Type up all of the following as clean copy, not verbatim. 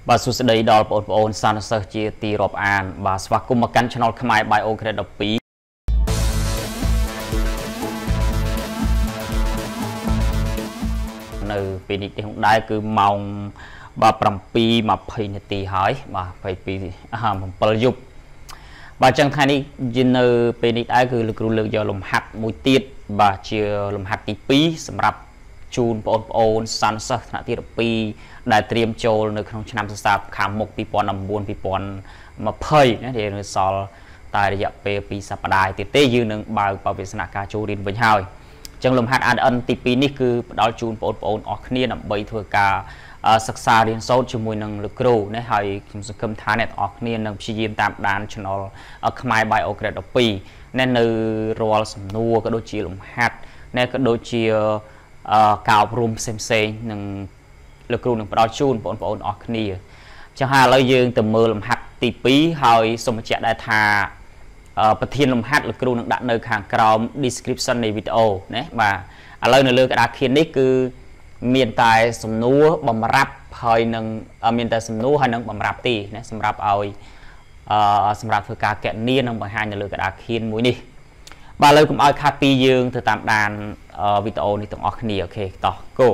Bà xúc sẽ đầy đo bộ ôn san sơ chia tì rộp án bà xóa cùng một căn channel khmai bio grade đọc bí nơi bên này thì không đai cứ mong bà bầm pi mà phây nè tì hỏi bà phây pi một bờ dục bà chẳng thay đi dân nơi bên này đai cứ lực do lồng hạt mùi tiết bà chia lồng hạt tì pi sầm rập chun bộ ôn san sơ thằng tì rộp pi đại triêm châu nơi trong năm sau khám một pi pon nằm buồn pi pon mà phơi nữa thì nó sò tại địa về pi sập đài thì tê dư nâng bao bảo vệ sản cá châu điên với nhau trong lồng hạt ăn ti pi ní cứ đó chun bộ ôn ở kia nằm bay thừa cả sắc xa điên sâu cho mùi nâng lực rù này hay cầm thán này ở kia nâng chi diêm tạm đàn cho nó ở khmai bio grade of pi nên nơi roll sầm nua cái đôi chia lồng hạt nên cái đôi chia cào rum xem nâng lực rù nâng bắt đầu chun bộ ôn ở kia chẳng hạn lấy dương từ mưa lồng hạt ti pi hơi xong mà chạy đại thàประเทศลมฮัดหรือกรูนักดันในข้างกราว description ในวิดีโอเนี่ยมาอะไรในเรื่องกระดาษเขียนนี่คือเมียนตายสมนูบำรับเผยหนึ่งเมียนตายสมนูให้หนึ่งบำรับตีเนี่ยสำหรับเอาสำหรับฝึกการแกะเนียนในบางแห่งในเรื่องกระดาษเขียนมุ้ยนี่บาเลยผมเอาคาตียืงถือตามด่านวิดีโอนี่ต้องออกนี่โอเคต่อ go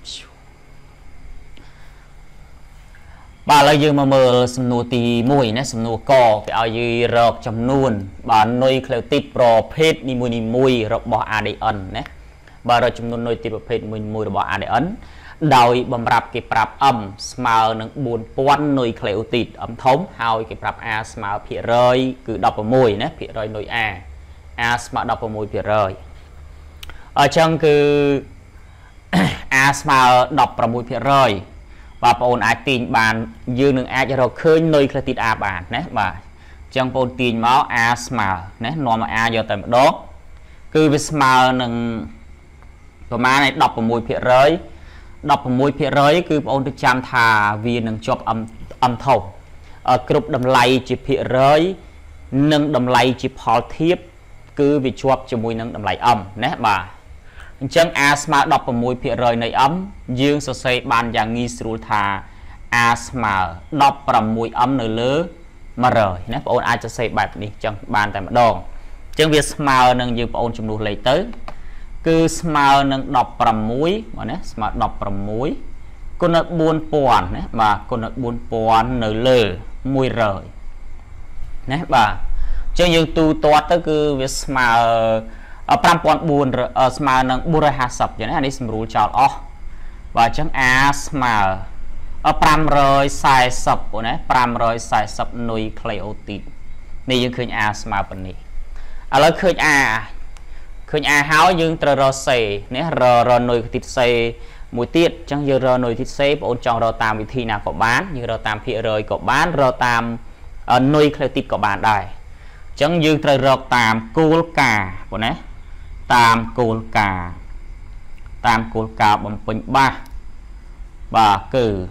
bà lấy dương mà mờ sầm nô tì mùi nè sầm nô cò phải ao dư rọc chấm nuôn bà nuôi khều tít pro phết ni mùi rọc bỏ ADN nè bà rồi chấm nuôn nuôi tít pro phết mùi rọc bỏ ADN đòi bầm rạp cái prap âm smile nâng buồn pon nuôi khều tít âm thống hao cái prap a smile phía rơi cứ đọc vào mùi nè phía rơi nuôi a smile đọc vào mùi phía rơi ở trong cứ a smile đọc vào mùi phía rơi bà bồn ai tin bàn dương nâng ai cho rồi khơi nơi khơi tít a bàn nè bà trong bồn tin máu a smile nè nó mà a giờ tầm đó cứ với smile nâng của má này đọc vào mùi phía rơi cứ bồn được chăm thà vì nâng chọc âm thầu ở group đầm lay chỉ phía rơi nâng đầm lay chỉ phò thiếp cứ vì chọc cho mùi nâng đầm lay âm nè bà chân asthma đọc vào mùi phía rơi nơi ấm dương sơ xây bàn dạng nghi sưu thà asthma đọc vào mùi ấm nơi lứa mà rời nếu ôn ai cho xây bạp đi chân bàn tại mặt đòn chân việc smile nâng dương ôn chung đủ lấy tới cứ smile nâng đọc vào mũi mà nè smile đọc vào mũi con nó buôn pòn nè mà con nó buôn pòn nơi lứa mùi rời nè bà chân dương tu toát tới cứ việc smile pram pon buồn smile nâng bùa hà sập vậy này sầm rùi chào và chẳng a smile pram rồi sai sập của này pram rồi sai sập nuôi cleotit này dương khơi a smile bên này lấy khơi a háo dương trơ rò xề nè rò nuôi thịt xề mùi tiết chẳng dương rò nuôi thịt xề ôn chọn rò tam vị thi nào có bán như rò tam phía rời có bán rò tam nuôi cleotit có bán đây chẳng dương trơ rò tam cool cả của này tam cột cà bằng bình ba và cử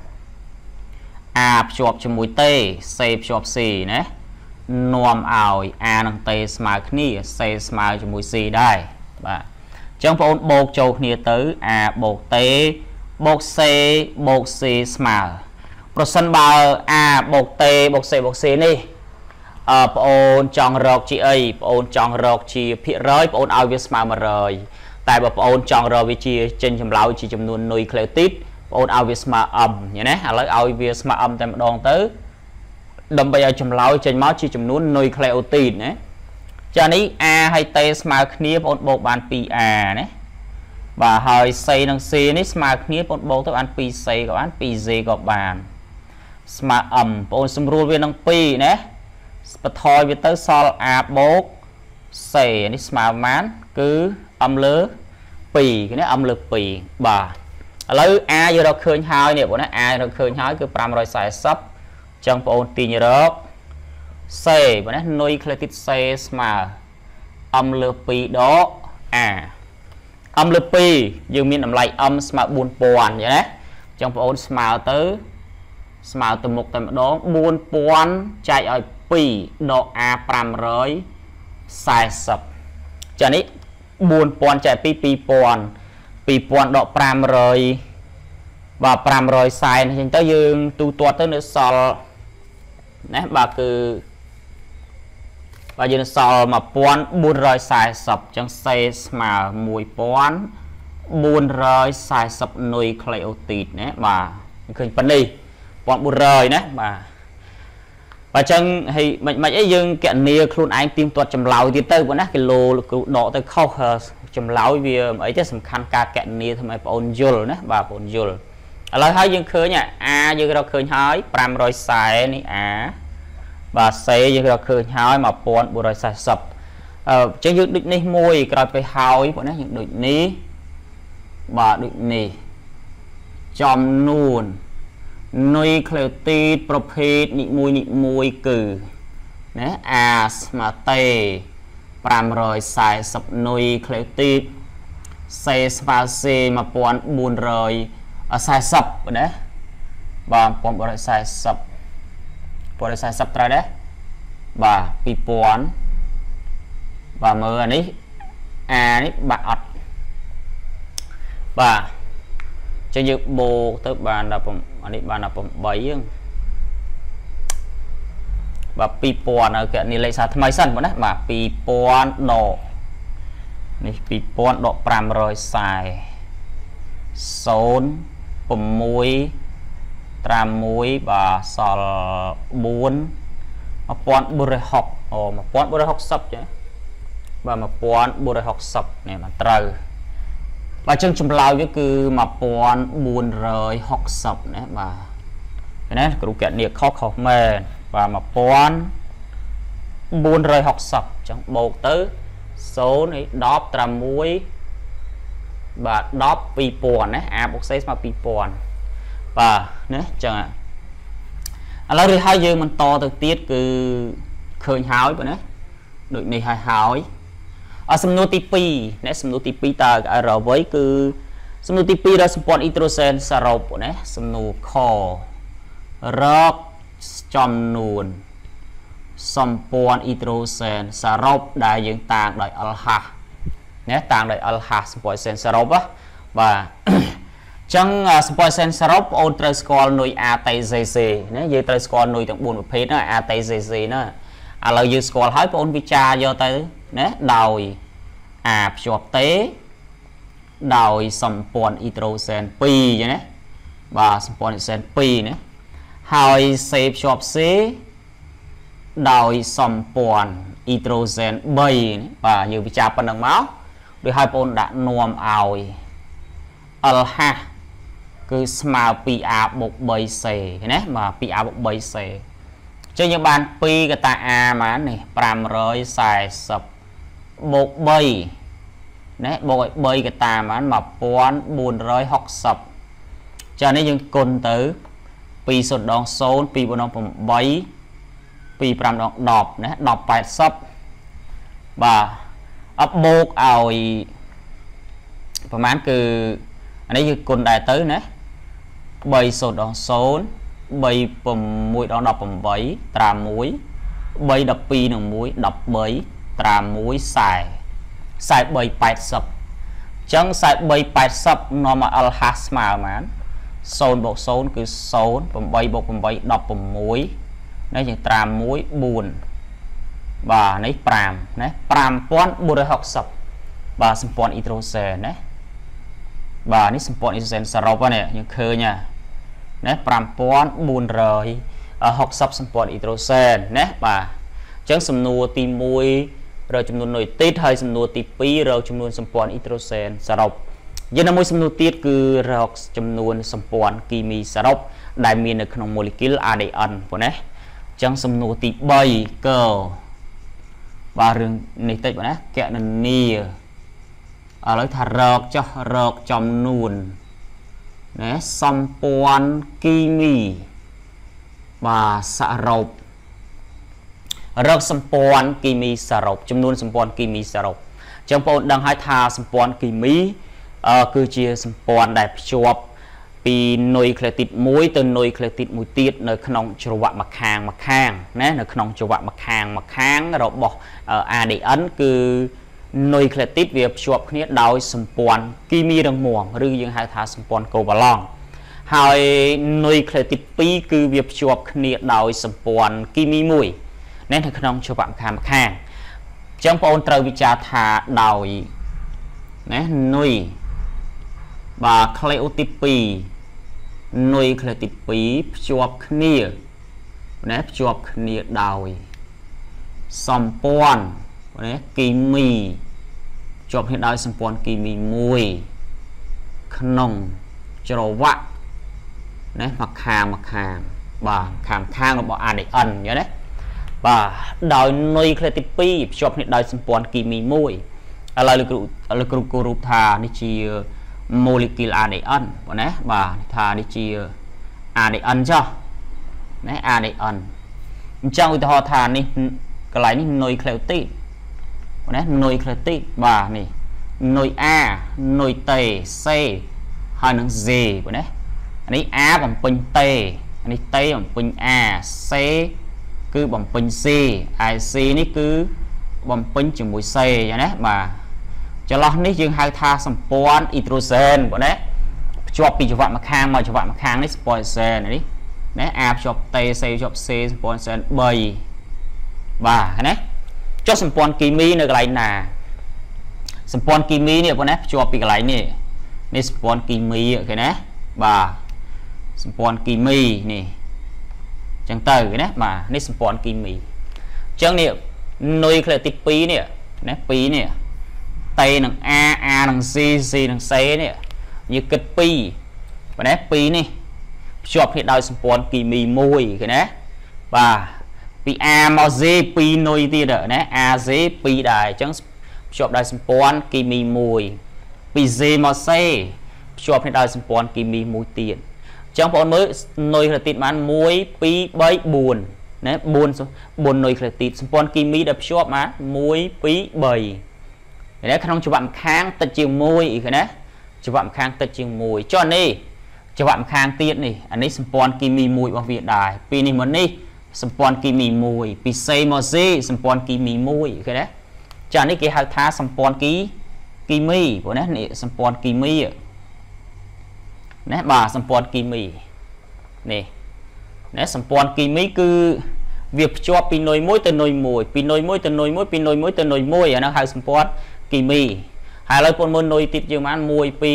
a chụp cho mũi tê c chụp xì nè nôm ảo a năng tê smile khnì c smile cho mũi xì đây và trong phong bột châu nia tới a bột tê bột c smile percent bao a bột tê bột c đi ôn chọn rọc chi ấy ôn chọn rọc chi phía rơi ôn ao viết smile mà rời tại ôn chọn rọc vị trí trên chấm lau chỉ chấm nuôi nuôi cleotit ôn ao viết smile âm như thế lấy ao viết smile âm tại đòn tới đâm bây giờ chấm lau trên máu chỉ chấm nuôi cleotit nhé cho nên a hay t smile kia ôn bộ bàn pi a nhé và hơi c năng c ní smile kia ôn bộ tới bàn pi c có bàn pi z có bàn smile âm ôn xung rùa viên năng pi nhé bật thôi với tới sol a bốt xề ní smile mán cứ âm lứa pì cái này âm lực pì bà lấy a giờ đó khơi hai nè bọn nó a nó khơi hai cứ pram rồi xài sấp trong ôn tin rớp xề bọn nó nuôi cleotit xề smile âm lực pì đó âm lực pì dương miền làm lại âm smile buồn pòn vậy đấy trong ôn smile tới smile từ một tầm đó buồn pòn chạy ở pi độ a pram rồi sai sập cho nên buồn pon chạy pi pon độ pram rồi បាទ500ខ្សែអញ្ចឹងទៅយើងទូទាត់ទៅនៅសល់ណាបាទគឺបាទយើងសល់1440អញ្ចឹងសេស្មើ1440នុយក្លេអូទីតណាបាទឃើញប៉ុណ្នេះ1400ណាបាទបើចឹងហើយមិនអីយើងកណនីខ្លួនឯងទៀមទាត់ចម្លើយទៀតទៅបងណាគីឡូគ្រូដកទៅខុសចម្លើយវាអីទេសំខាន់ការកណនីធ្វើឲ្យបងអូនយល់ណាបាទបងអូនយល់ឥឡូវហើយយើងឃើញអាយើងរកឃើញហើយ540នេះអាបាទសេយើងរកឃើញហើយ1440អញ្ចឹងយើងដូចនេះមួយក្រោយទៅហើយបងណាយើងដូចនេះបាទដូចនេះចំនួននុយក្លេអូទីតប្រភេទនីមួយគឺណាអាស្មើតេ540នុយក្លេអូទីតសេស្មើសេ1440បាទណាបាទ1440ត្រូវដែរបាទ2000បាទមើលអានេះអានេះបាក់អត់បាទចឹងយើងបូកទៅបានអានេះបាន18ហ្នឹងបាទ2000នៅកណនីលេខសារថ្មីសិនបងណាបាទ2000ដកនេះ2000ដក540 0 6 6បាទសល់4 1460អូ1460ចាបាទ1460នេះបានត្រូវបាទចឹងចម្លើយវាគឺ1460ណាបាទណាគ្រូកណនីខុសមែនបាទ1460ចឹងបូកទៅ0នេះ10ត្រា1បាទ10 2000ណាអាបូកសេស្មើ2000បាទណាចឹងឥឡូវរីហើយយើងបន្តទៅទៀតគឺឃើញហើយបងណាដូចនេះហើយសំណួរទី2ណាសំណួរទី2តើរអ្វីគឺសំណួរទី2រកសម្ព័ន្ធអ៊ីដ្រូសែនសរុបណាសំណួរខរកចំនួនសម្ព័ន្ធអ៊ីដ្រូសែនសរុបដែលយើងតាំងដោយអល់ហាសណាតាំងដោយអល់ហាសសម្ព័ន្ធសែនសរុបបាទចឹងសម្ព័ន្ធសែនសរុបបងអូនត្រូវស្គាល់នុយ ATCC ណាយើងត្រូវស្គាល់នុយទាំង4ប្រភេទណា ATCC ណាឥឡូវយើងស្គាល់ហើយបងអូនវិចារយកទៅណាដោយអាភ្ជាប់តេដោយសម្ព័ន្ធអ៊ីដ្រូសែន2ចឹងណាបាទសម្ព័ន្ធអ៊ីដ្រូសែន2ណាហើយសេភ្ជាប់សេដោយសម្ព័ន្ធអ៊ីដ្រូសែន3បាទយើងវិចារប៉ុណ្ណឹងមកដូចឲ្យបងអូនដាក់នាំឲ្យអល់ហាសគឺស្មើ 2a បូក 3c ណាបាទ 2a បូក 3c អញ្ចឹងយើងបាន2កតា a បាននេះ540បូក3ណាបូកឲ្យ3កតាបាន1460ចានេះយើងគុណទៅ20ដង0 2ដង8 25ដង10ណា1080បាទអបបូកឲ្យប្រហែលគឺអានេះគឺគុណដែរទៅណា30ដង0 3 6ដង18ត្រា1 3 12នឹង1 13ត្រា1 43 80ចឹង4380នាំឲ្យអល់ហាសស្មើបាន0បូក0គឺ0 8បូក8 16នេះយើងត្រា1 4បាទនេះ5ណា5460បាទសម្ព័ន្ធអ៊ីដ្រូសែនណាបាទនេះសម្ព័ន្ធអ៊ីដ្រូសែនសរុបនេះយើងឃើញណា5460សម្ព័ន្ធអ៊ីដ្រូសែនណាបាទអញ្ចឹងសំណួរទី1រកចំនួននុយទីតហើយសំណួរទី2រកចំនួនសម្ព័ន្ធអ៊ីដ្រូសែនសរុបយើងនៅមួយសំណួរទៀតគឺរកចំនួនសម្ព័ន្ធគីមីសរុបដែលមាននៅក្នុង molecule ADN ប៉ុណ្ណេះអញ្ចឹងសំណួរទី3កបាទរឿងនេះតិចប៉ុណ្ណាកណនីឥឡូវថារកចុះរកចំនួនណាសម្ព័ន្ធគីមីបាទសរុបរកសម្ព័ន្ធគីមីសរុបចំនួនសម្ព័ន្ធគីមីសរុបអញ្ចឹងបងប្អូនដឹងហើយថាសម្ព័ន្ធគីមីគឺជាសម្ព័ន្ធដែលភ្ជាប់ពីនុយក្លេអូទីត1ទៅនុយក្លេអូទីត1ទៀតនៅក្នុងច្រវាក់ម្ខាងណានៅក្នុងច្រវាក់ម្ខាងរបស់ ADN គឺនុយក្លេអូទីតវាភ្ជាប់គ្នាដោយសម្ព័ន្ធគីមីរឹងមាំឬយើងហៅថាសម្ព័ន្ធកូវ៉ាឡង់ហើយនុយក្លេទី2គឺវាភ្ជាប់គ្នាដោយសម្ព័ន្ធគីមីមួយនៅក្នុងច្រវាក់ម្ខាងអញ្ចឹងបងប្អូនត្រូវវិចារថាដោយណានុយបាទក្លេអូទី2នុយក្លេទី2ភ្ជាប់គ្នាណាភ្ជាប់គ្នាដោយសម្ព័ន្ធណាគីមីភ្ជាប់គ្នាដោយសម្ព័ន្ធគីមីមួយក្នុងច្រវាក់ណាម្ខាងបាទខាងរបស់ ADN អញ្ចឹងណាបាទដោយនុយក្លេទី2ភ្ជាប់គ្នាដោយសម្ព័ន្ធគីមីមួយឥឡូវលោកគ្រូគូរូបថានេះជា molecule ADN បងណាបាទថានេះជា ADN ចុះណា ADN អញ្ចឹងឧទាហរណ៍ថានេះកន្លែងនេះនុយក្លេទីតបងណានុយក្លេទីតបាទនេះនុយ A នុយតេ C ហើយនឹង Z បងណាអានេះ A បំពេញតេអានេះតេបំពេញ A C គឺបំពេញ C ហើយ C នេះគឺបំពេញជាមួយ C អញ្ចឹងណាបាទចន្លោះនេះយើងហៅថាសម្ព័ន្ធអ៊ីដ្រូសែនបងណាភ្ជាប់ពីច្រវាក់ម្ខាងមកច្រវាក់ម្ខាងនេះសម្ព័ន្ធសែននេះណា A ភ្ជាប់តេ C ភ្ជាប់ C សម្ព័ន្ធសែន3បាទណាចុះសម្ព័ន្ធគីមីនៅកន្លែងណាសម្ព័ន្ធគីមីនេះបងណាភ្ជាប់ពីកន្លែងនេះសម្ព័ន្ធគីមីគេណាបាទសម្ព័ន្ធគីមីនេះអញ្ចឹងទៅណាបាទនេះសម្ព័ន្ធគីមីអញ្ចឹងនេះនុយក្លេទី2នេះណា2នេះតេនឹង A នឹង C នឹង C នេះយើងគិត2បងណា2នេះភ្ជាប់គ្នាដោយសម្ព័ន្ធគីមីមួយគេណាបាទពី A មក Z 2នុយទៀតណា AZ 2ដែរអញ្ចឹងភ្ជាប់ដោយសម្ព័ន្ធគីមីមួយពី Z មក C ភ្ជាប់គ្នាដោយសម្ព័ន្ធគីមីមួយទៀតអញ្ចឹងបងប្អូនមើលនុយក្លេទីតបាន1 2 3 4ណា4នុយក្លេទីតសម្ព័ន្ធគីមីដែលភ្ជាប់បាន1 2 3នេះក្នុងច្រវាក់ម្ខាងតិចជាង1អីគេណាច្រវាក់ម្ខាងតិចជាង1ចុះនេះច្រវាក់ម្ខាងទៀតនេះអានេះសម្ព័ន្ធគីមីមួយរបស់វាដែរពីនេះមកនេះសម្ព័ន្ធគីមីមួយពី C មក Z សម្ព័ន្ធគីមីមួយគេណាចានេះគេហៅថាសម្ព័ន្ធគីមីព្រោះណានេះសម្ព័ន្ធគីមីណាបាទសម្ព័ន្ធគីមីនេះណាសម្ព័ន្ធគីមីគឺវាភ្ជាប់ពីនុយមួយទៅនុយមួយពីនុយមួយទៅនុយមួយពីនុយមួយទៅនុយមួយអានោះហៅសម្ព័ន្ធគីមីហើយឥឡូវបងមើលនុយទៀតយើងបាន1 2 3 4 5 6 7 8អ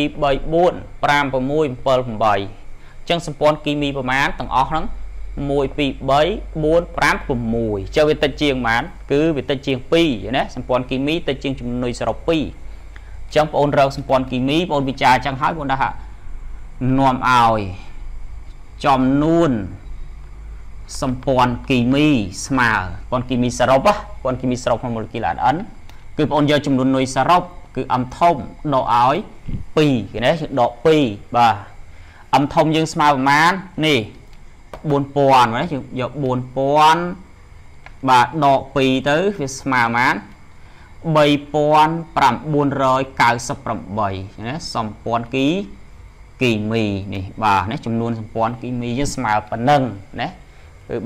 ញ្ចឹងសម្ព័ន្ធគីមីប្រមាណទាំងអស់ហ្នឹង1 2 3 4 5 6ចុះវាតិចជាងប៉ុន្មានគឺវាតិចជាង2ណាសម្ព័ន្ធគីមីតិចជាងចំនួនសរុប2អញ្ចឹងបងរកសម្ព័ន្ធគីមីបងវិចារអញ្ចឹងហើយបងថានាំឲ្យចំនួនសម្ព័ន្ធគីមីស្មើសម្ព័ន្ធគីមីសរុបសម្ព័ន្ធគីមីសរុបក្នុង molecule ADN គឺបងយកចំនួននុយសរុបគឺ M ធំដកឲ្យ2គេណាយើងដក2បាទ M ធំយើងស្មើប្រមាណនេះ4000ណាយើងយក4000បាទដក2ទៅវាស្មើប្រមាណ3998ណាសម្ព័ន្ធគីមីនេះបាទណាចំនួនសម្ព័ន្ធគីមីយើងស្មើប៉ុណ្ណឹងណាគឺ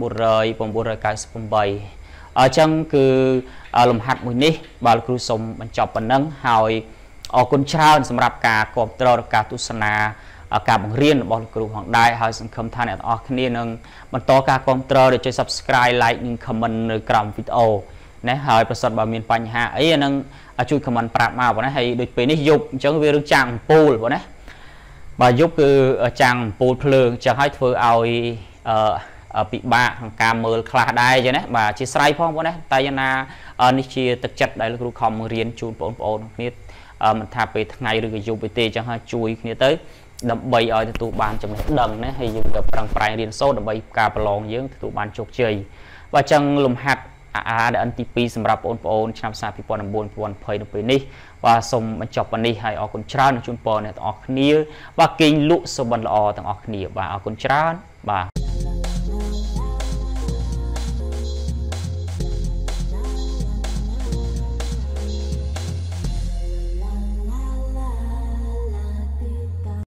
3998អញ្ចឹងគឺលំហាត់មួយនេះបាទលោកគ្រូសូមបញ្ចប់ប៉ុណ្ណឹងហើយអរគុណច្រើនសម្រាប់ការគាំទ្រនិងការទស្សនាការបង្រៀនរបស់លោកគ្រូផងដែរហើយសង្ឃឹមថាអ្នកទាំងអស់គ្នានឹងបន្តការគាំទ្រដោយចុច Subscribe Like និង Comment នៅក្រោមវីដេអូណាហើយប្រសិនបើមានបញ្ហាអីអានឹងជួយ Comment ប្រាប់មកបងណាហើយដូចពេលនេះយប់អញ្ចឹងវារឿងចាំងអំពូលបងណាបាទយប់គឺចាំងអំពូលភ្លើងអញ្ចឹងហើយធ្វើឲ្យពិបាកក្នុងការមើលខ្លះដែរអញ្ចឹងណាបាទជាស្រ័យផងបងណាតែយ៉ាងណានេះជាទឹកចិត្តដែលលោកគ្រូខំរៀនជូនបងប្អូនគ្នាមិនថាពេលថ្ងៃឬក៏យប់ទេអញ្ចឹងហើយជួយគ្នាទៅដើម្បីឲ្យទទួលបានចំណេះដឹងណាហើយយើងទៅប្រឹងប្រែងរៀនសូត្រដើម្បីការប្រឡងយើងទទួលបានជោគជ័យបាទអញ្ចឹងលំហាត់ ADN ទី2សម្រាប់បងប្អូនឆ្នាំ2019 2020នៅពេលនេះបាទសូមបញ្ចប់ប៉ុណ្នេះហើយអរគុណច្រើនជូនពរអ្នកទាំងអស់គ្នាបាទគេងលក់សុបិនល្អទាំងអស់គ្នាបាទអរគុណច្រើនបាទ